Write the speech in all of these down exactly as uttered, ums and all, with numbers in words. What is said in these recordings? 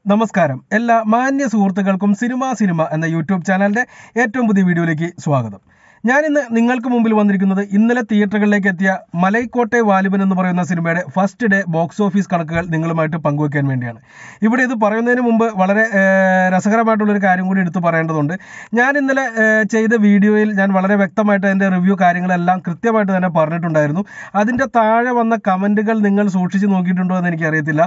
നമസ്കാരം എല്ലാ മാന്യ സുഹൃത്തുക്കൾക്കും സിനിമ സിനിമ എന്ന യൂട്യൂബ് ചാനലിന്റെ ഏറ്റവും പുതിയ വീഡിയോയിലേക്ക് സ്വാഗതം. ഞാനിന്ന് നിങ്ങൾക്ക് മുമ്പിൽ വന്നിരിക്കുന്നത് ഇന്നലെ തിയേറ്ററുകളിലേക്ക് എത്തിയ മലൈക്കോട്ടെ വാലിബൻ എന്ന് പറയുന്ന സിനിമയുടെ ഫസ്റ്റ് ഡേ ബോക്സ് ഓഫീസ് കണക്കുകൾ നിങ്ങളുമായിട്ട് പങ്കുവയ്ക്കാൻ വേണ്ടിയാണ്. ഇവിടെ ഇത് പറയുന്നതിന് മുമ്പ് വളരെ രസകരമായിട്ടുള്ളൊരു കാര്യം കൂടി എടുത്തു പറയേണ്ടതുണ്ട്. ഞാൻ ഇന്നലെ ചെയ്ത വീഡിയോയിൽ ഞാൻ വളരെ വ്യക്തമായിട്ട് അതിൻ്റെ റിവ്യൂ കാര്യങ്ങളെല്ലാം കൃത്യമായിട്ട് തന്നെ പറഞ്ഞിട്ടുണ്ടായിരുന്നു. അതിൻ്റെ താഴെ വന്ന കമൻറ്റുകൾ നിങ്ങൾ സൂക്ഷിച്ച് നോക്കിയിട്ടുണ്ടോ എന്ന് എനിക്കറിയത്തില്ല.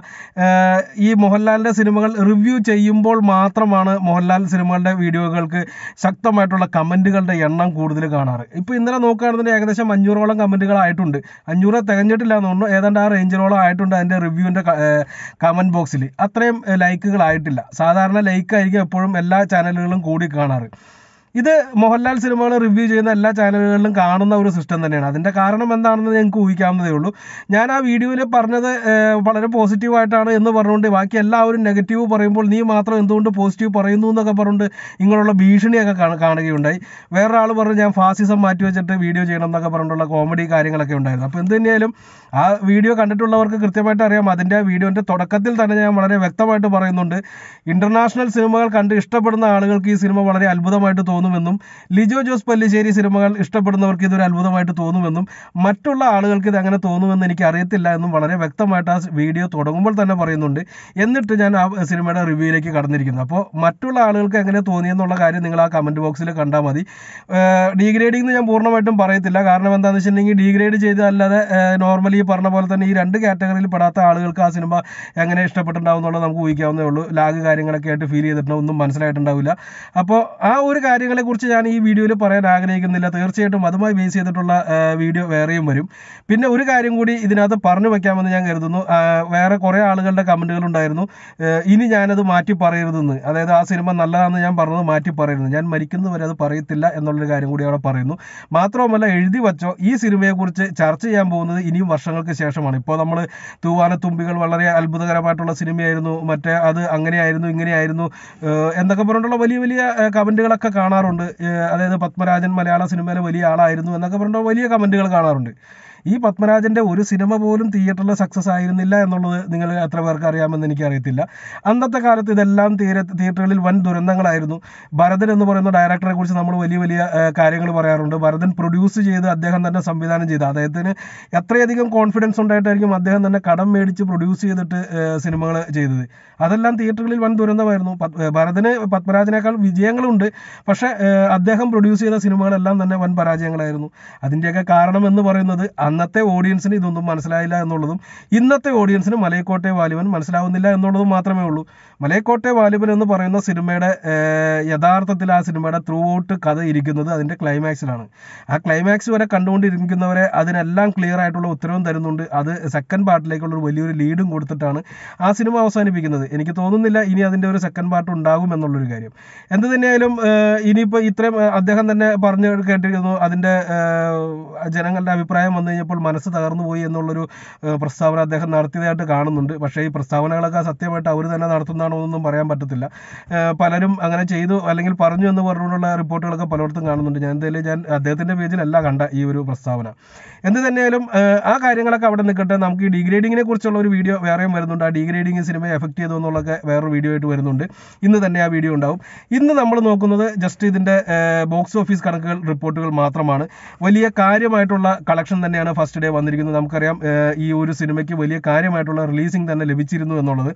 ഈ മോഹൻലാലിൻ്റെ സിനിമകൾ റിവ്യൂ ചെയ്യുമ്പോൾ മാത്രമാണ് മോഹൻലാൽ സിനിമകളുടെ വീഡിയോകൾക്ക് ശക്തമായിട്ടുള്ള കമൻറ്റുകളുടെ എണ്ണം കൂടുതൽ കാണാറ്. ഇപ്പോൾ ഇന്നലെ നോക്കുകയാണെന്നുണ്ടെങ്കിൽ ഏകദേശം അഞ്ഞൂറോളം കമൻറ്റുകളായിട്ടുണ്ട്. അഞ്ഞൂറ് തികഞ്ഞിട്ടില്ല എന്ന് തോന്നുന്നു. ഏതാണ്ട് ആ റേഞ്ചിലോളം ആയിട്ടുണ്ട് അതിൻ്റെ റിവ്യൂവിൻ്റെ കമൻറ്റ് ബോക്സിൽ. അത്രയും ലൈക്കുകളായിട്ടില്ല. സാധാരണ ലൈക്കായിരിക്കും എപ്പോഴും എല്ലാ ചാനലുകളും കൂടി കാണാറ്. ഇത് മോഹൻലാൽ സിനിമകൾ റിവ്യൂ ചെയ്യുന്ന എല്ലാ ചാനലുകളിലും കാണുന്ന ഒരു സിസ്റ്റം തന്നെയാണ്. അതിൻ്റെ കാരണം എന്താണെന്ന് ഞങ്ങൾക്ക് ഊഹിക്കാവുന്നതേ ഉള്ളൂ. ഞാൻ ആ വീഡിയോയിൽ പറഞ്ഞത് വളരെ പോസിറ്റീവായിട്ടാണ് എന്ന് പറഞ്ഞുകൊണ്ട് ബാക്കി എല്ലാവരും നെഗറ്റീവ് പറയുമ്പോൾ നീ മാത്രം എന്തുകൊണ്ട് പോസിറ്റീവ് പറയുന്നു എന്നൊക്കെ പറഞ്ഞുകൊണ്ട് ഇങ്ങനെയുള്ള ഭീഷണിയൊക്കെ കാണുകയുണ്ടായി. വേറൊരാൾ പറഞ്ഞു ഞാൻ ഫാസിസം മാറ്റി വെച്ചിട്ട് വീഡിയോ ചെയ്യണം എന്നൊക്കെ പറഞ്ഞിട്ടുള്ള കോമഡി കാര്യങ്ങളൊക്കെ ഉണ്ടായിരുന്നു. അപ്പോൾ എന്ത് തന്നെയായാലും ആ വീഡിയോ കണ്ടിട്ടുള്ളവർക്ക് കൃത്യമായിട്ട് അറിയാം. അതിൻ്റെ വീഡിയോൻ്റെ തുടക്കത്തിൽ തന്നെ ഞാൻ വളരെ വ്യക്തമായിട്ട് പറയുന്നുണ്ട്, ഇൻ്റർനാഷണൽ സിനിമകൾ കണ്ട് ഇഷ്ടപ്പെടുന്ന ആളുകൾക്ക് ഈ സിനിമ വളരെ അത്ഭുതമായിട്ട് തോന്നുമെന്നും ലിജോ ജോസ് പല്ലിശ്ശേരി സിനിമകൾ ഇഷ്ടപ്പെടുന്നവർക്ക് ഇതൊരു അത്ഭുതമായിട്ട് തോന്നുമെന്നും മറ്റുള്ള ആളുകൾക്ക് ഇത് അങ്ങനെ തോന്നുമെന്ന് എനിക്ക് അറിയത്തില്ല എന്നും വളരെ വ്യക്തമായിട്ട് ആ വീഡിയോ തുടങ്ങുമ്പോൾ തന്നെ പറയുന്നുണ്ട്. എന്നിട്ട് ഞാൻ ആ സിനിമയുടെ റിവ്യൂയിലേക്ക് കടന്നിരിക്കുന്നു. അപ്പോൾ മറ്റുള്ള ആളുകൾക്ക് എങ്ങനെ തോന്നിയെന്നുള്ള കാര്യം നിങ്ങൾ ആ കമൻറ്റ് ബോക്സിൽ കണ്ടാൽ മതി. ഡീഗ്രേഡിംഗ് ഞാൻ പൂർണ്ണമായിട്ടും പറയത്തില്ല. കാരണം എന്താണെന്ന് വെച്ചിട്ടുണ്ടെങ്കിൽ ഡീഗ്രേഡ് ചെയ്തല്ലാതെ നോർമലി പറഞ്ഞ പോലെ തന്നെ ഈ രണ്ട് കാറ്റഗറിയിൽ പെടാത്ത ആളുകൾക്ക് ആ സിനിമ എങ്ങനെ ഇഷ്ടപ്പെട്ടിട്ടുണ്ടാവും എന്നുള്ളത് നമുക്ക് ഊഹിക്കാവുന്നേ ഉള്ളൂ. ലാഗ് കാര്യങ്ങളൊക്കെ ആയിട്ട് ഫീൽ ചെയ്തിട്ടുണ്ടോ ഒന്നും മനസ്സിലായിട്ടുണ്ടാവില്ല. അപ്പോൾ ആ ഒരു കാര്യങ്ങളെക്കുറിച്ച് ഞാൻ ഈ വീഡിയോയിൽ പറയാൻ ആഗ്രഹിക്കുന്നില്ല. തീർച്ചയായിട്ടും അതുമായി ബേസ് ചെയ്തിട്ടുള്ള വീഡിയോ വേറെയും വരും. പിന്നെ ഒരു കാര്യം കൂടി ഇതിനകത്ത് പറഞ്ഞു വയ്ക്കാമെന്ന് ഞാൻ കരുതുന്നു. വേറെ കുറേ ആളുകളുടെ കമൻറ്റുകൾ ഉണ്ടായിരുന്നു, ഇനി ഞാനത് മാറ്റി പറയരുതെന്ന്. അതായത് ആ സിനിമ നല്ലതാണെന്ന് ഞാൻ പറഞ്ഞത് മാറ്റി പറയരുത്, ഞാൻ മരിക്കുന്നവരെ അത് പറയത്തില്ല എന്നുള്ളൊരു കാര്യം കൂടി അവിടെ പറയുന്നു. മാത്രവുമല്ല എഴുതി വച്ചോ, ഈ സിനിമയെക്കുറിച്ച് ചർച്ച ചെയ്യാൻ പോകുന്നത് ഇനിയും വർഷങ്ങൾക്ക് ശേഷമാണ്. ഇപ്പോൾ നമ്മൾ തൂവാനത്തുമ്പികൾ വളരെ അത്ഭുതകരമായിട്ടുള്ള സിനിമയായിരുന്നു, മറ്റേ അത് അങ്ങനെയായിരുന്നു ഇങ്ങനെയായിരുന്നു എന്നൊക്കെ പറഞ്ഞിട്ടുള്ള വലിയ വലിയ കമൻറ്റുകളൊക്കെ കാണാറുണ്ട്. അതായത് പത്മരാജൻ മലയാള സിനിമയിലെ വലിയ ആളായിരുന്നു എന്നൊക്കെ പറഞ്ഞിട്ടുള്ള വലിയ കമൻറ്റുകൾ കാണാറുണ്ട്. ഈ പത്മരാജൻ്റെ ഒരു സിനിമ പോലും തിയേറ്ററിൽ സക്സസ് ആയിരുന്നില്ല എന്നുള്ളത് നിങ്ങൾ എത്ര പേർക്ക് അറിയാമെന്ന് എനിക്കറിയത്തില്ല. അന്നത്തെ കാലത്ത് ഇതെല്ലാം തീരെ തിയേറ്ററുകളിൽ വൻ ദുരന്തങ്ങളായിരുന്നു. ഭരതൻ എന്ന് പറയുന്ന ഡയറക്ടറെ കുറിച്ച് നമ്മൾ വലിയ വലിയ കാര്യങ്ങൾ പറയാറുണ്ട്. ഭരതൻ പ്രൊഡ്യൂസ് ചെയ്ത് അദ്ദേഹം തന്നെ സംവിധാനം ചെയ്ത് അദ്ദേഹത്തിന് എത്രയധികം കോൺഫിഡൻസ് ഉണ്ടായിട്ടായിരിക്കും അദ്ദേഹം തന്നെ കടം മേടിച്ച് പ്രൊഡ്യൂസ് ചെയ്തിട്ട് സിനിമകൾ ചെയ്തത്. അതെല്ലാം തിയേറ്ററുകളിൽ വൻ ദുരന്തമായിരുന്നു. ഭരതന് പത്മരാജനേക്കാൾ വിജയങ്ങളുണ്ട്, പക്ഷേ അദ്ദേഹം പ്രൊഡ്യൂസ് ചെയ്ത സിനിമകളെല്ലാം തന്നെ വൻ പരാജയങ്ങളായിരുന്നു. അതിൻ്റെയൊക്കെ കാരണം എന്ന് പറയുന്നത് അന്നത്തെ ഓഡിയൻസിന് ഇതൊന്നും മനസ്സിലായില്ല എന്നുള്ളതും ഇന്നത്തെ ഓഡിയൻസിന് മലൈക്കോട്ടെ വാലിബൻ മനസ്സിലാവുന്നില്ല എന്നുള്ളതും മാത്രമേ ഉള്ളൂ. മലൈക്കോട്ടെ വാലിബൻ എന്ന് പറയുന്ന സിനിമയുടെ യഥാർത്ഥത്തിൽ ആ സിനിമയുടെ ത്രൂ ഔട്ട് കഥ ഇരിക്കുന്നത് അതിൻ്റെ ക്ലൈമാക്സിലാണ്. ആ ക്ലൈമാക്സ് വരെ കണ്ടുകൊണ്ടിരിക്കുന്നവരെ അതിനെല്ലാം ക്ലിയർ ആയിട്ടുള്ള ഉത്തരവും തരുന്നുണ്ട്. അത് സെക്കൻഡ് പാർട്ടിലേക്കുള്ള ഒരു വലിയൊരു ലീഡും കൊടുത്തിട്ടാണ് ആ സിനിമ അവസാനിപ്പിക്കുന്നത്. എനിക്ക് തോന്നുന്നില്ല ഇനി അതിൻ്റെ ഒരു സെക്കൻഡ് പാർട്ട് ഉണ്ടാകും എന്നുള്ളൊരു കാര്യം. എന്ത് തന്നെയായാലും ഇനിയിപ്പോൾ ഇത്രയും അദ്ദേഹം തന്നെ പറഞ്ഞു കേട്ടിരിക്കുന്നു, അതിൻ്റെ ജനങ്ങളുടെ അഭിപ്രായം വന്നു കഴിഞ്ഞപ്പോൾ മനസ്സ് തകർന്നു പോയി എന്നുള്ളൊരു പ്രസ്താവന അദ്ദേഹം നടത്തിയതായിട്ട് കാണുന്നുണ്ട്. പക്ഷേ ഈ പ്രസ്താവനകളൊക്കെ സത്യമായിട്ട് അവർ തന്നെ നടത്തുന്നതാണോ എന്നൊന്നും പറയാൻ പറ്റത്തില്ല. പലരും അങ്ങനെ ചെയ്തു അല്ലെങ്കിൽ പറഞ്ഞു എന്ന് പറഞ്ഞുകൊണ്ടുള്ള റിപ്പോർട്ടുകളൊക്കെ പലയിടത്തും കാണുന്നുണ്ട്. ഞാൻ എന്തായാലും ഞാൻ അദ്ദേഹത്തിൻ്റെ പേജിലല്ല കണ്ട ഈ ഒരു പ്രസ്താവന. എന്ത് തന്നെയായാലും ആ കാര്യങ്ങളൊക്കെ അവിടെ നിൽക്കട്ടെ. നമുക്ക് ഈ ഡീഗ്രേഡിങ്ങിനെ കുറിച്ചുള്ള ഒരു വീഡിയോ വേറെയും വരുന്നുണ്ട്. ആ ഡീഗ്രേഡിങ് സിനിമയെ എഫക്ട് ചെയ്തു എന്നുള്ളതൊക്കെ വേറൊരു വീഡിയോ ആയിട്ട് വരുന്നുണ്ട്. ഇന്ന് തന്നെ ആ വീഡിയോ ഉണ്ടാവും. ഇന്ന് നമ്മൾ നോക്കുന്നത് ജസ്റ്റ് ഇതിൻ്റെ ബോക്സ് ഓഫീസ് കണക്കുകൾ റിപ്പോർട്ടുകൾ മാത്രമാണ്. വലിയ കാര്യമായിട്ടുള്ള കളക്ഷൻ തന്നെയാണ് ഫസ്റ്റ് ഡേ വന്നിരിക്കുന്നത്. നമുക്കറിയാം ഈ ഒരു സിനിമയ്ക്ക് വലിയ കാര്യമായിട്ടുള്ള റിലീസിംഗ് തന്നെ ലഭിച്ചിരുന്നു എന്നുള്ളത്.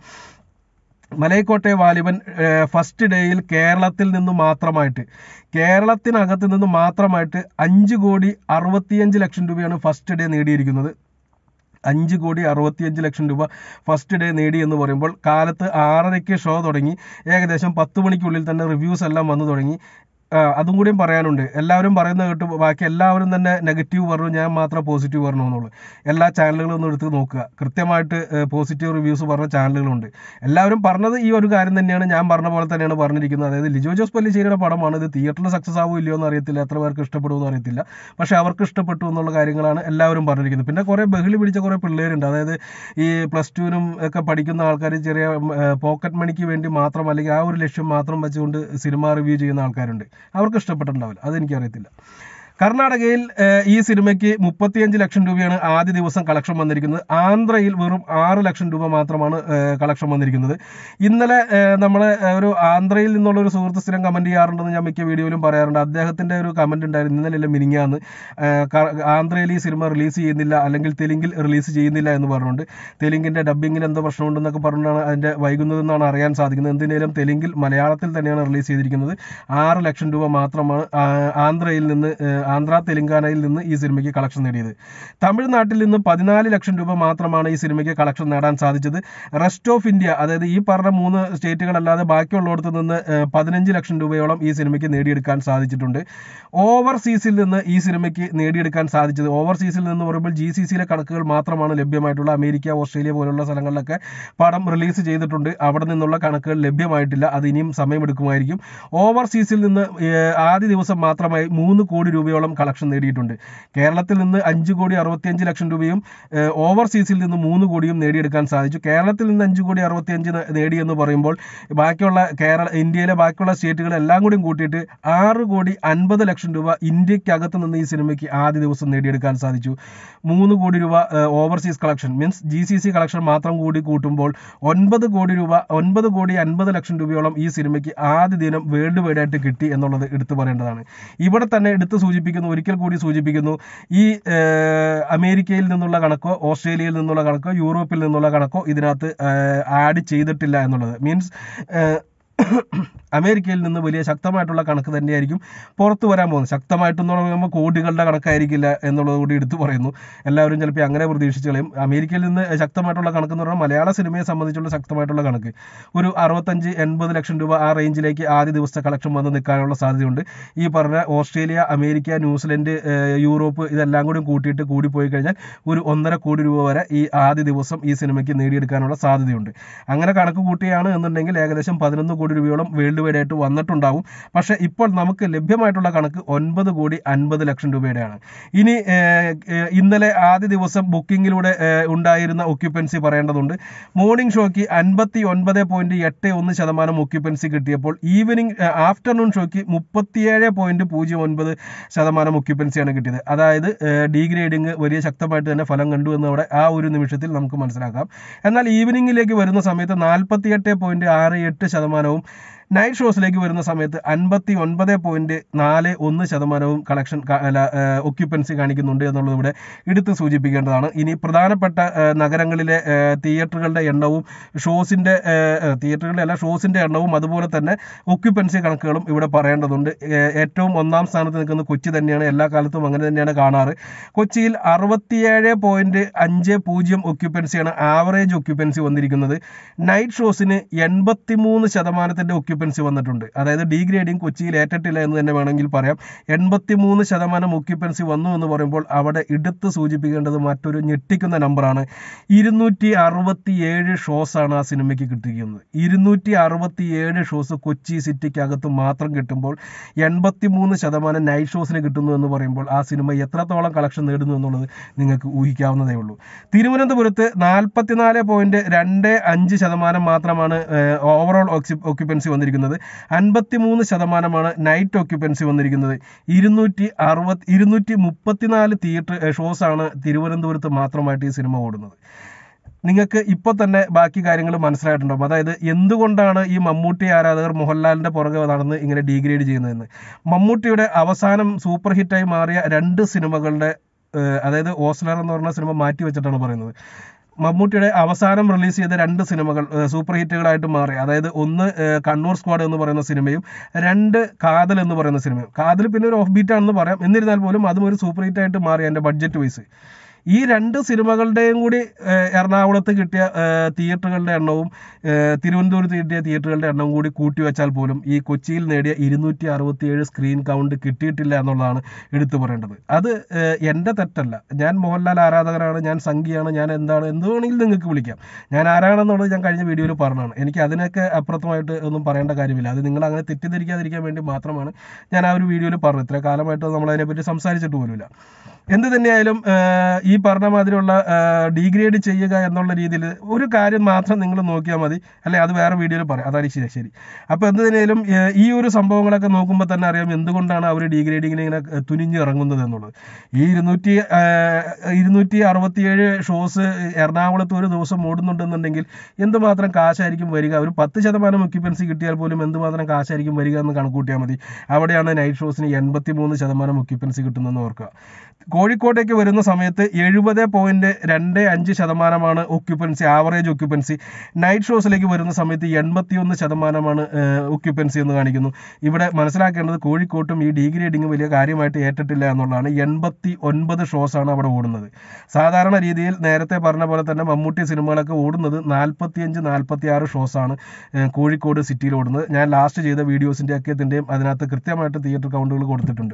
മലൈക്കോട്ടെ വാലിബൻ ഫസ്റ്റ് ഡേയിൽ കേരളത്തിൽ നിന്ന് മാത്രമായിട്ട് കേരളത്തിനകത്ത് നിന്ന് മാത്രമായിട്ട് അഞ്ച് കോടി അറുപത്തിയഞ്ച് ലക്ഷം രൂപയാണ് ഫസ്റ്റ് ഡേ നേടിയിരിക്കുന്നത്. അഞ്ച് കോടി അറുപത്തിയഞ്ച് ലക്ഷം രൂപ ഫസ്റ്റ് ഡേ നേടി എന്ന് പറയുമ്പോൾ കാലത്ത് ആറരയ്ക്ക് ഷോ തുടങ്ങി, ഏകദേശം പത്ത് മണിക്കുള്ളിൽ തന്നെ റിവ്യൂസ് എല്ലാം വന്നു തുടങ്ങി. അതും കൂടിയും പറയാനുണ്ട്. എല്ലാവരും പറയുന്നത് കേട്ടു ബാക്കി എല്ലാവരും തന്നെ നെഗറ്റീവ് പറഞ്ഞു, ഞാൻ മാത്രം പോസിറ്റീവ് പറഞ്ഞു എന്നുള്ളൂ. എല്ലാ ചാനലുകളും ഒന്ന് എടുത്ത് നോക്കുക, കൃത്യമായിട്ട് പോസിറ്റീവ് റിവ്യൂസ് പറഞ്ഞ ചാനലുകളുണ്ട്. എല്ലാവരും പറഞ്ഞത് ഈ ഒരു കാര്യം തന്നെയാണ്, ഞാൻ പറഞ്ഞ പോലെ തന്നെയാണ് പറഞ്ഞിരിക്കുന്നത്. അതായത് ലിജോ ജോസ് പല്ലിശ്ശേരിയുടെ പടമാണ്, ഇത് തിയേറ്ററിൽ സക്സസ് ആവുമോ ഇല്ലയോ എന്ന് അറിയത്തില്ല, എത്ര പേർക്ക് ഇഷ്ടപ്പെടുമെന്ന് അറിയത്തില്ല. പക്ഷേ അവർക്ക് ഇഷ്ടപ്പെട്ടു എന്നുള്ള കാര്യങ്ങളാണ് എല്ലാവരും പറഞ്ഞിരിക്കുന്നത്. പിന്നെ കുറേ ബഹളി പിടിച്ച കുറേ പിള്ളേരുണ്ട്, അതായത് ഈ പ്ലസ് ടുവിനും ഒക്കെ പഠിക്കുന്ന ആൾക്കാർ, ചെറിയ പോക്കറ്റ് മണിക്ക് വേണ്ടി മാത്രം അല്ലെങ്കിൽ ആ ഒരു ലക്ഷ്യം മാത്രം വെച്ചുകൊണ്ട് സിനിമ റിവ്യൂ ചെയ്യുന്ന ആൾക്കാരുണ്ട്. അവർക്ക് ഇഷ്ടപ്പെട്ടിട്ടുണ്ടാവില്ല, അതെനിക്കറിയത്തില്ല. കർണാടകയിൽ ഈ സിനിമയ്ക്ക് മുപ്പത്തിയഞ്ച് ലക്ഷം രൂപയാണ് ആദ്യ ദിവസം കളക്ഷൻ വന്നിരിക്കുന്നത്. ആന്ധ്രയിൽ വെറും ആറ് ലക്ഷം രൂപ മാത്രമാണ് കളക്ഷൻ വന്നിരിക്കുന്നത്. ഇന്നലെ നമ്മൾ ഒരു ആന്ധ്രയിൽ നിന്നുള്ള ഒരു സുഹൃത്ത് സ്ഥിരം കമൻറ്റ് ചെയ്യാറുണ്ടെന്ന് ഞാൻ മിക്ക വീഡിയോയിലും പറയാറുണ്ട്. അദ്ദേഹത്തിൻ്റെ ഒരു കമൻറ്റ് ഉണ്ടായിരുന്നു ഇന്നലെ മിനിങ്ങാന്ന്, ആന്ധ്രയിൽ ഈ സിനിമ റിലീസ് ചെയ്യുന്നില്ല അല്ലെങ്കിൽ തെലുങ്കിൽ റിലീസ് ചെയ്യുന്നില്ല എന്ന് പറഞ്ഞുകൊണ്ട്. തെലുങ്കിൻ്റെ ഡബ്ബിങ്ങിന് എന്തോ പ്രശ്നമുണ്ടെന്നൊക്കെ പറഞ്ഞാണ് അതിൻ്റെ വൈകുന്നതെന്നാണ് അറിയാൻ സാധിക്കുന്നത്. എന്തിനേലും തെലുങ്കിൽ മലയാളത്തിൽ തന്നെയാണ് റിലീസ് ചെയ്തിരിക്കുന്നത്. ആറ് ലക്ഷം രൂപ മാത്രമാണ് ആന്ധ്രയിൽ നിന്ന് ആന്ധ്ര തെലങ്കാനയിൽ നിന്ന് ഈ സിനിമയ്ക്ക് കളക്ഷൻ നേടിയത്. തമിഴ്നാട്ടിൽ നിന്ന് പതിനാല് ലക്ഷം രൂപ മാത്രമാണ് ഈ സിനിമയ്ക്ക് കളക്ഷൻ നേടാൻ സാധിച്ചത്. റെസ്റ്റ് ഓഫ് ഇന്ത്യ, അതായത് ഈ പറഞ്ഞ മൂന്ന് സ്റ്റേറ്റുകളല്ലാതെ ബാക്കിയുള്ളിടത്ത് നിന്ന് പതിനഞ്ച് ലക്ഷം രൂപയോളം ഈ സിനിമയ്ക്ക് നേടിയെടുക്കാൻ സാധിച്ചിട്ടുണ്ട്. ഓവർസീസിൽ നിന്ന് ഈ സിനിമയ്ക്ക് നേടിയെടുക്കാൻ സാധിച്ചത്, ഓവർസീസിൽ നിന്ന് പറയുമ്പോൾ ജി സി സിയിലെ കണക്കുകൾ മാത്രമാണ് ലഭ്യമായിട്ടുള്ള. അമേരിക്ക, ഓസ്ട്രേലിയ പോലുള്ള സ്ഥലങ്ങളിലൊക്കെ പടം റിലീസ് ചെയ്തിട്ടുണ്ട്. അവിടെ നിന്നുള്ള കണക്കുകൾ ലഭ്യമായിട്ടില്ല, അത് ഇനിയും സമയമെടുക്കുമായിരിക്കും. ഓവർസീസിൽ നിന്ന് ആദ്യ ദിവസം മാത്രമായി മൂന്ന് കോടി രൂപയോളം കളക്ഷൻ നേടിയിട്ടുണ്ട്. കേരളത്തിൽ നിന്ന് അഞ്ച് കോടി അറുപത്തിയഞ്ച് ലക്ഷം രൂപയും ഓവർസീസിൽ നിന്ന് മൂന്ന് കോടിയും നേടിയെടുക്കാൻ സാധിച്ചു. കേരളത്തിൽ നിന്ന് അഞ്ച് കോടി അറുപത്തിയഞ്ച് നേടിയെന്ന് പറയുമ്പോൾ ബാക്കിയുള്ള കേരള ഇന്ത്യയിലെ ബാക്കിയുള്ള സ്റ്റേറ്റുകളെല്ലാം കൂടി കൂട്ടിയിട്ട് ആറ് കോടി അൻപത് ലക്ഷം രൂപ ഇന്ത്യക്കകത്ത് നിന്ന് ഈ സിനിമയ്ക്ക് ആദ്യ ദിവസം നേടിയെടുക്കാൻ സാധിച്ചു. മൂന്ന് കോടി രൂപ ഓവർസീസ് കളക്ഷൻ മീൻസ് ജി സി സി കളക്ഷൻ മാത്രം കൂടി കൂട്ടുമ്പോൾ ഒൻപത് കോടി രൂപ ഒൻപത് കോടി അൻപത് ലക്ഷം രൂപയോളം ഈ സിനിമയ്ക്ക് ആദ്യ ദിനം വേൾഡ് വൈഡ് ആയിട്ട് കിട്ടി എന്നുള്ളത് എടുത്തു പറയേണ്ടതാണ്. ഇവിടെ തന്നെ എടുത്ത് സൂചിപ്പിക്കുന്നു, ഒരിക്കൽ കൂടി സൂചിപ്പിക്കുന്നു, ഈ അമേരിക്കയിൽ നിന്നുള്ള കണക്കോ ഓസ്ട്രേലിയയിൽ നിന്നുള്ള കണക്കോ യൂറോപ്പിൽ നിന്നുള്ള കണക്കോ ഇതിനകത്ത് ആഡ് ചെയ്തിട്ടില്ല എന്നുള്ളത്. മീൻസ് അമേരിക്കയിൽ നിന്ന് വലിയ ശക്തമായിട്ടുള്ള കണക്ക് തന്നെയായിരിക്കും പുറത്തു വരാൻ പോകുന്നത്. ശക്തമായിട്ടെന്ന് പറയുമ്പോൾ കോടികളുടെ കണക്കായിരിക്കില്ല എന്നുള്ളത് കൂടി എടുത്തു പറയുന്നു. എല്ലാവരും ചിലപ്പോൾ അങ്ങനെ പ്രതീക്ഷിച്ച് കളയും. അമേരിക്കയിൽ നിന്ന് ശക്തമായിട്ടുള്ള കണക്ക് എന്ന് പറഞ്ഞാൽ മലയാള സിനിമയെ സംബന്ധിച്ചുള്ള ശക്തമായിട്ടുള്ള കണക്ക് ഒരു അറുപത്തഞ്ച് എൺപത് ലക്ഷം രൂപ ആ റേഞ്ചിലേക്ക് ആദ്യ ദിവസത്തെ കളക്ഷൻ വന്ന് നിൽക്കാനുള്ള സാധ്യതയുണ്ട്. ഈ പറഞ്ഞ ഓസ്ട്രേലിയ, അമേരിക്ക, ന്യൂസിലൻഡ്, യൂറോപ്പ് ഇതെല്ലാം കൂടി കൂട്ടിയിട്ട് കൂടി പോയി കഴിഞ്ഞാൽ ഒരു ഒന്നര കോടി രൂപ വരെ ഈ ആദ്യ ദിവസം ഈ സിനിമയ്ക്ക് നേടിയെടുക്കാനുള്ള സാധ്യതയുണ്ട്. അങ്ങനെ കണക്ക് കൂട്ടിയാണ് എന്നുണ്ടെങ്കിൽ ഏകദേശം പതിനൊന്ന് കോടി രൂപയോളം വേൾഡ് വൈഡ് ആയിട്ട് വന്നിട്ടുണ്ടാവും. പക്ഷെ ഇപ്പോൾ നമുക്ക് ലഭ്യമായിട്ടുള്ള കണക്ക് ഒൻപത് കോടി അൻപത് ലക്ഷം രൂപയുടെയാണ്. ഇനി ഇന്നലെ ആദ്യ ദിവസം ബുക്കിങ്ങിലൂടെ ഉണ്ടായിരുന്ന ഒക്യുപ്പൻസി പറയേണ്ടതുണ്ട്. മോർണിംഗ് ഷോയ്ക്ക് അൻപത്തി ഒൻപത് പോയിന്റ് എട്ട് ഒന്ന് ശതമാനം ഒക്യുപ്പൻസി കിട്ടിയപ്പോൾ ഈവനിങ് ആഫ്റ്റർനൂൺ ഷോയ്ക്ക് മുപ്പത്തിയേഴ് പോയിന്റ് പൂജ്യം ഒൻപത് ശതമാനം ഒക്യുപ്പൻസിയാണ് കിട്ടിയത്. അതായത് ഡീഗ്രേഡിങ് വലിയ ശക്തമായിട്ട് തന്നെ ഫലം കണ്ടു എന്ന് അവിടെ ആ ഒരു നിമിഷത്തിൽ നമുക്ക് മനസ്സിലാക്കാം. എന്നാൽ ഈവനിങ്ങിലേക്ക് വരുന്ന സമയത്ത് നാൽപ്പത്തിയെട്ട് പോയിന്റ് ആറ് എട്ട് ശതമാനവും നൈറ്റ് ഷോസിലേക്ക് വരുന്ന സമയത്ത് അൻപത്തി ഒൻപത് പോയിന്റ് നാല് ഒന്ന് ശതമാനവും കളക്ഷൻ ഒക്യുപ്പൻസി കാണിക്കുന്നുണ്ട് എന്നുള്ളത് ഇവിടെ എടുത്ത് സൂചിപ്പിക്കേണ്ടതാണ്. ഇനി പ്രധാനപ്പെട്ട നഗരങ്ങളിലെ തിയേറ്ററുകളുടെ എണ്ണവും ഷോസിൻ്റെ തിയേറ്ററുകളുടെ അല്ല ഷോസിൻ്റെ എണ്ണവും അതുപോലെ തന്നെ ഒക്യുപ്പൻസി കണക്കുകളും ഇവിടെ പറയേണ്ടതുണ്ട്. ഏറ്റവും ഒന്നാം സ്ഥാനത്ത് നിൽക്കുന്ന കൊച്ചി തന്നെയാണ്. എല്ലാ കാലത്തും അങ്ങനെ തന്നെയാണ് കാണാറ്. കൊച്ചിയിൽ അറുപത്തിയേഴ് പോയിന്റ് അഞ്ച് പൂജ്യം ഒക്യുപ്പൻസിയാണ് ആവറേജ് ഒക്യുപ്പൻസി വന്നിരിക്കുന്നത്. നൈറ്റ് ഷോസിന് എൺപത്തി മൂന്ന് ശതമാനത്തിൻ്റെ ഒക്യുപ്പൻസി വന്നിട്ടുണ്ട്. അതായത് ഡീഗ്രേഡിങ് കൊച്ചിയിൽ ഏറ്റിട്ടില്ല എന്ന് തന്നെ വേണമെങ്കിൽ പറയാം. എൺപത്തി മൂന്ന് ശതമാനം ഒക്യുപ്പൻസി വന്നു എന്ന് പറയുമ്പോൾ അവിടെ എടുത്ത് സൂചിപ്പിക്കേണ്ടത് മറ്റൊരു ഞെട്ടിക്കുന്ന നമ്പറാണ്. ഇരുന്നൂറ്റി അറുപത്തി ഏഴ് ഷോസാണ് ആ സിനിമയ്ക്ക് കിട്ടിയിരിക്കുന്നത്. ഇരുന്നൂറ്റി അറുപത്തി ഏഴ് ഷോസ് കൊച്ചി സിറ്റിക്കകത്ത് മാത്രം കിട്ടുമ്പോൾ എൺപത്തി മൂന്ന് ശതമാനം നൈറ്റ് ഷോസിന് കിട്ടുന്നു എന്ന് പറയുമ്പോൾ ആ സിനിമ എത്രത്തോളം കളക്ഷൻ നേടുന്നു എന്നുള്ളത് നിങ്ങൾക്ക് ഊഹിക്കാവുന്നതേ ഉള്ളൂ. തിരുവനന്തപുരത്ത് നാൽപ്പത്തിനാല് പോയിന്റ് രണ്ട് അഞ്ച് ശതമാനം മാത്രമാണ് ഓവറോൾ ഒക്യുപ്പൻസി വന്നിരിക്കുന്നത്. അൻപത്തി മൂന്ന് ശതമാനമാണ് നൈറ്റ് ഒക്യുപ്പൻസി വന്നിരിക്കുന്നത്. ഇരുന്നൂറ്റി അറുപത് ഇരുന്നൂറ്റി മുപ്പത്തിനാല് തിയേറ്റർ ഷോസാണ് തിരുവനന്തപുരത്ത് മാത്രമായിട്ട് ഈ സിനിമ ഓടുന്നത്. നിങ്ങൾക്ക് ഇപ്പോൾ തന്നെ ബാക്കി കാര്യങ്ങൾ മനസ്സിലായിട്ടുണ്ടാകും. അതായത് എന്തുകൊണ്ടാണ് ഈ മമ്മൂട്ടി ആരാധകർ മോഹൻലാലിൻ്റെ പുറകെ നടന്ന് ഇങ്ങനെ ഡീഗ്രേഡ് ചെയ്യുന്നതെന്ന്. മമ്മൂട്ടിയുടെ അവസാനം സൂപ്പർ ഹിറ്റായി മാറിയ രണ്ട് സിനിമകളുടെ അതായത് ഓസ്ലർ എന്ന് പറഞ്ഞ സിനിമ മാറ്റി വെച്ചിട്ടാണ് പറയുന്നത്. മമ്മൂട്ടിയുടെ അവസാനം റിലീസ് ചെയ്ത രണ്ട് സിനിമകൾ സൂപ്പർ ഹിറ്റുകളായിട്ട് മാറി. അതായത് ഒന്ന് കണ്ണൂർ സ്ക്വാഡ് എന്ന് പറയുന്ന സിനിമയും രണ്ട് കാതൽ എന്ന് പറയുന്ന സിനിമയും. കാതൽ പിന്നെ ഒരു ഓഫ് ബീറ്റ് ആണെന്ന് പറയാം, എന്നിരുന്നാൽ പോലും അതും ഒരു സൂപ്പർ ഹിറ്റായിട്ട് മാറി എൻ്റെ ബഡ്ജറ്റ് വൈസ്. ഈ രണ്ട് സിനിമകളുടെയും കൂടി എറണാകുളത്ത് കിട്ടിയ തിയേറ്ററുകളുടെ എണ്ണവും തിരുവനന്തപുരത്ത് കിട്ടിയ തിയേറ്ററുകളുടെ എണ്ണവും കൂടി കൂട്ടി വെച്ചാൽ പോലും ഈ കൊച്ചിയിൽ നേടിയ ഇരുന്നൂറ്റി അറുപത്തി ഏഴ് സ്ക്രീൻ കൗണ്ട് കിട്ടിയിട്ടില്ല എന്നുള്ളതാണ് എടുത്തു പറയേണ്ടത്. അത് എൻ്റെ തെറ്റല്ല. ഞാൻ മോഹൻലാൽ ആരാധകനാണ്, ഞാൻ സംഘിയാണ്, ഞാൻ എന്താണ് എന്ത് വേണമെങ്കിലും നിങ്ങൾക്ക് വിളിക്കാം. ഞാൻ ആരാണെന്നുള്ളത് ഞാൻ കഴിഞ്ഞ വീഡിയോയിൽ പറഞ്ഞതാണ്. എനിക്ക് അതിനൊക്കെ അപ്പുറത്തുമായിട്ട് ഒന്നും പറയേണ്ട കാര്യമില്ല. അത് നിങ്ങൾ അങ്ങനെ തെറ്റിദ്ധരിക്കാതിരിക്കാൻ വേണ്ടി മാത്രമാണ് ഞാൻ ആ ഒരു വീഡിയോയിൽ പറഞ്ഞത്. ഇത്ര കാലമായിട്ട് നമ്മളതിനെപ്പറ്റി സംസാരിച്ചിട്ട് പോലുമില്ല. എന്ത് തന്നെയായാലും ഈ പറഞ്ഞ മാതിരിയുള്ള ഡീഗ്രേഡ് ചെയ്യുക എന്നുള്ള രീതിയിൽ ഒരു കാര്യം മാത്രം നിങ്ങൾ നോക്കിയാൽ മതി, അല്ലെ അത് വേറെ വീഡിയോയിൽ പറയാം, അതാണ് ശരി ശരി അപ്പോൾ എന്ത് തന്നെയാലും ഈ ഒരു സംഭവങ്ങളൊക്കെ നോക്കുമ്പോൾ തന്നെ അറിയാം എന്തുകൊണ്ടാണ് അവർ ഡീഗ്രേഡിങ്ങിന് ഇങ്ങനെ തുനിഞ്ഞ് ഇറങ്ങുന്നത് എന്നുള്ളത്. ഈ ഇരുന്നൂറ്റി ഇരുന്നൂറ്റി അറുപത്തിയേഴ് ഷോസ് എറണാകുളത്ത് ഒരു ദിവസം ഓടുന്നുണ്ടെന്നുണ്ടെങ്കിൽ എന്തുമാത്രം കാശായിരിക്കും വരിക. ഒരു പത്ത് ശതമാനം ഒക്യുപ്പൻസി കിട്ടിയാൽ പോലും എന്തുമാത്രം കാശായിരിക്കും വരിക എന്ന് കണക്കൂട്ടിയാൽ മതി. അവിടെയാണ് നൈറ്റ് ഷോസിന് എൺപത്തി മൂന്ന് ശതമാനം ഒക്യുപ്പൻസി കിട്ടുന്നതെന്ന് ഓർക്കുക. കോഴിക്കോട്ടേക്ക് വരുന്ന സമയത്ത് എഴുപത് പോയിന്റ് രണ്ട് അഞ്ച് ശതമാനമാണ് ഒക്യുപ്പൻസി, ആവറേജ് ഒക്യുപ്പൻസി. നൈറ്റ് ഷോസിലേക്ക് വരുന്ന സമയത്ത് എൺപത്തി ഒന്ന് ശതമാനമാണ് ഒക്യുപ്പൻസി എന്ന് കാണിക്കുന്നു. ഇവിടെ മനസ്സിലാക്കേണ്ടത് കോഴിക്കോട്ടും ഈ ഡീഗ്രേഡിങ് വലിയ കാര്യമായിട്ട് ഏറ്റിട്ടില്ല എന്നുള്ളതാണ്. എൺപത്തി ഒൻപത് ഷോസാണ് അവിടെ ഓടുന്നത്. സാധാരണ രീതിയിൽ നേരത്തെ പറഞ്ഞ പോലെ തന്നെ മമ്മൂട്ടി സിനിമകളൊക്കെ ഓടുന്നത് നാൽപ്പത്തിയഞ്ച് നാൽപ്പത്തി ആറ് ഷോസാണ് കോഴിക്കോട് സിറ്റിയിൽ ഓടുന്നത്. ഞാൻ ലാസ്റ്റ് ചെയ്ത വീഡിയോസിൻ്റെ ഒക്കെ ഇതിൻ്റെയും അതിനകത്ത് കൃത്യമായിട്ട് തിയേറ്റർ കൗണ്ടുകൾ കൊടുത്തിട്ടുണ്ട്.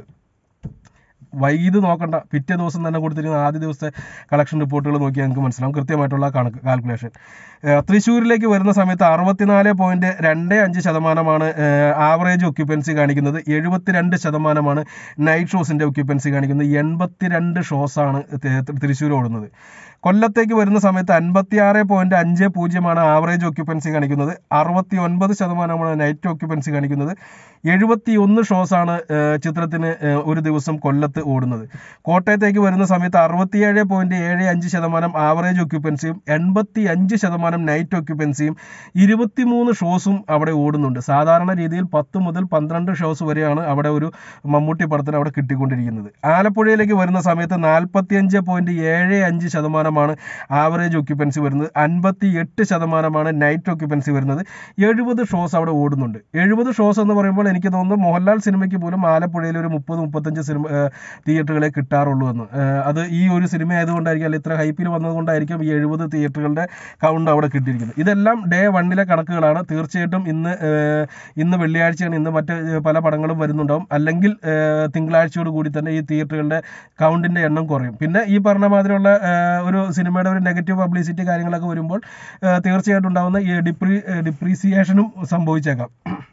വൈകിത് നോക്കണ്ട, പിറ്റേ ദിവസം തന്നെ കൊടുത്തിരിക്കുന്ന ആദ്യ ദിവസത്തെ കളക്ഷൻ റിപ്പോർട്ടുകൾ നോക്കിയാൽ നിങ്ങൾക്ക് മനസ്സിലാവും കൃത്യമായിട്ടുള്ള കണക്ക് കാൽക്കുലേഷൻ. തൃശ്ശൂരിലേക്ക് വരുന്ന സമയത്ത് അറുപത്തിനാല് പോയിന്റ് രണ്ട് അഞ്ച് ശതമാനമാണ് ആവറേജ് ഒക്യുപ്പൻസി കാണിക്കുന്നത്. എഴുപത്തിരണ്ട് ശതമാനമാണ് നൈറ്റ് ഷോസിൻ്റെ ഒക്യുപ്പൻസി കാണിക്കുന്നത്. എൺപത്തിരണ്ട് ഷോസാണ് തൃശ്ശൂർ ഓടുന്നത്. കൊല്ലത്തേക്ക് വരുന്ന സമയത്ത് അൻപത്തി ആറ് പോയിന്റ് അഞ്ച് പൂജ്യമാണ് ആവറേജ് ഒക്യുപ്പൻസി കാണിക്കുന്നത്. അറുപത്തി ഒൻപത് ശതമാനമാണ് നൈറ്റ് ഒക്യുപ്പൻസി കാണിക്കുന്നത്. എഴുപത്തി ഒന്ന് ഷോസാണ് ചിത്രത്തിന് ഒരു ദിവസം കൊല്ലത്ത് ഓടുന്നത്. കോട്ടയത്തേക്ക് വരുന്ന സമയത്ത് അറുപത്തിയേഴ് പോയിന്റ് ഏഴ് അഞ്ച് ശതമാനം ആവറേജ് ഒക്യുപ്പൻസിയും എൺപത്തി അഞ്ച് ശതമാനം നൈറ്റ് ഒക്യുപ്പൻസിയും ഇരുപത്തിമൂന്ന് ഷോസും അവിടെ ഓടുന്നുണ്ട്. സാധാരണ രീതിയിൽ പത്ത് മുതൽ പന്ത്രണ്ട് ഷോസ് വരെയാണ് അവിടെ ഒരു മമ്മൂട്ടി പടത്തിന് അവിടെ കിട്ടിക്കൊണ്ടിരിക്കുന്നത്. ആലപ്പുഴയിലേക്ക് വരുന്ന സമയത്ത് നാൽപ്പത്തിയഞ്ച് പോയിന്റ് ഏഴ് അഞ്ച് ശതമാനമാണ് ആവറേജ് ഒക്യുപ്പൻസി വരുന്നത്. അൻപത്തി എട്ട് ശതമാനമാണ് നൈറ്റ് ഒക്യുപ്പൻസി വരുന്നത്. എഴുപത് ഷോസ് അവിടെ ഓടുന്നുണ്ട്. എഴുപത് ഷോസ് എന്ന് പറയുമ്പോൾ എനിക്ക് തോന്നുന്നു മോഹൻലാൽ സിനിമയ്ക്ക് പോലും ആലപ്പുഴയിൽ ഒരു മുപ്പത് മുപ്പത്തഞ്ച് സിനിമ തിയേറ്ററുകളെ കിട്ടാറുള്ളൂ എന്ന്. അത് ഈ ഒരു സിനിമ ആയതുകൊണ്ടായിരിക്കും, അല്ല ഇത്ര ഹൈപ്പിൽ വന്നതുകൊണ്ടായിരിക്കും ഈ എഴുപത് തിയേറ്ററുകളുടെ കൗണ്ട് അവിടെ കിട്ടിയിരിക്കുന്നത്. ഇതെല്ലാം ഡേ വണ്ണിലെ കണക്കുകളാണ്. തീർച്ചയായിട്ടും ഇന്ന് ഇന്ന് വെള്ളിയാഴ്ചയാണ്, ഇന്ന് മറ്റ് പല പടങ്ങളും വരുന്നുണ്ടാവും. അല്ലെങ്കിൽ തിങ്കളാഴ്ചയോട് കൂടി തന്നെ ഈ തിയേറ്ററുകളുടെ കൗണ്ടിൻ്റെ എണ്ണം കുറയും. പിന്നെ ഈ പറഞ്ഞ മാതിരിയുള്ള ഒരു സിനിമയുടെ ഒരു നെഗറ്റീവ് പബ്ലിസിറ്റി കാര്യങ്ങളൊക്കെ വരുമ്പോൾ തീർച്ചയായിട്ടും ഉണ്ടാകുന്ന ഈ ഡിപ്രീ ഡിപ്രീസിയേഷനും സംഭവിച്ചേക്കാം.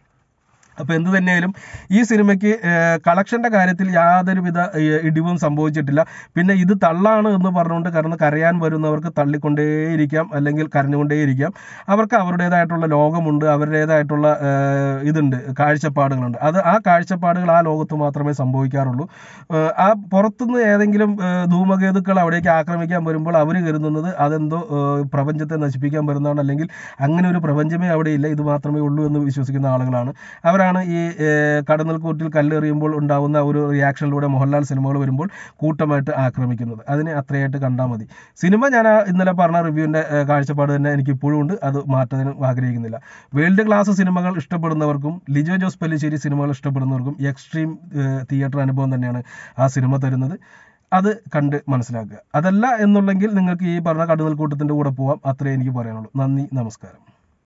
അപ്പോൾ എന്ത് തന്നെയായാലും ഈ സിനിമയ്ക്ക് കളക്ഷൻ്റെ കാര്യത്തിൽ യാതൊരുവിധ ഇടിവും സംഭവിച്ചിട്ടില്ല. പിന്നെ ഇത് തള്ളാണ് എന്ന് പറഞ്ഞുകൊണ്ട് കാരണം കരയാൻ വരുന്നവർക്ക് തള്ളിക്കൊണ്ടേയിരിക്കാം, അല്ലെങ്കിൽ കരഞ്ഞുകൊണ്ടേയിരിക്കാം. അവർക്ക് അവരുടേതായിട്ടുള്ള ലോകമുണ്ട്, അവരുടേതായിട്ടുള്ള ഇതുണ്ട്, കാഴ്ചപ്പാടുകളുണ്ട്. അത് ആ കാഴ്ചപ്പാടുകൾ ആ ലോകത്ത് മാത്രമേ സംഭവിക്കാറുള്ളൂ. ആ പുറത്തുനിന്ന് ഏതെങ്കിലും ധൂമകേതുക്കൾ അവിടേക്ക് ആക്രമിക്കാൻ വരുമ്പോൾ അവർ കരുതുന്നത് അതെന്തോ പ്രപഞ്ചത്തെ നശിപ്പിക്കാൻ വരുന്നതാണ്, അല്ലെങ്കിൽ അങ്ങനെ ഒരു പ്രപഞ്ചമേ അവിടെയില്ല, ഇത് മാത്രമേ ഉള്ളൂ എന്ന് വിശ്വസിക്കുന്ന ആളുകളാണ്. അവർ ാണ് ഈ കടന്നൽക്കൂട്ടിൽ കല്ലെറിയുമ്പോൾ ഉണ്ടാകുന്ന ഒരു റിയാക്ഷനിലൂടെ മോഹൻലാൽ സിനിമകൾ വരുമ്പോൾ കൂട്ടമായിട്ട് ആക്രമിക്കുന്നത്. അതിനെ അത്രയായിട്ട് കണ്ടാൽ മതി. സിനിമ ഞാൻ ഇന്നലെ പറഞ്ഞ റിവ്യൂവിൻ്റെ കാഴ്ചപ്പാട് തന്നെ എനിക്ക് ഇപ്പോഴും ഉണ്ട്, അത് മാറ്റാനും ആഗ്രഹിക്കുന്നില്ല. വേൾഡ് ക്ലാസ് സിനിമകൾ ഇഷ്ടപ്പെടുന്നവർക്കും ലിജോ ജോസ് പെല്ലിശ്ശേരി സിനിമകൾ ഇഷ്ടപ്പെടുന്നവർക്കും എക്സ്ട്രീം തിയേറ്റർ അനുഭവം തന്നെയാണ് ആ സിനിമ തരുന്നത്. അത് കണ്ട് മനസ്സിലാക്കുക. അതല്ല എന്നുണ്ടെങ്കിൽ നിങ്ങൾക്ക് ഈ പറഞ്ഞ കടന്നൽക്കൂട്ടത്തിൻ്റെ കൂടെ പോവാം. അത്രേ എനിക്ക് പറയാനുള്ളൂ. നന്ദി, നമസ്കാരം.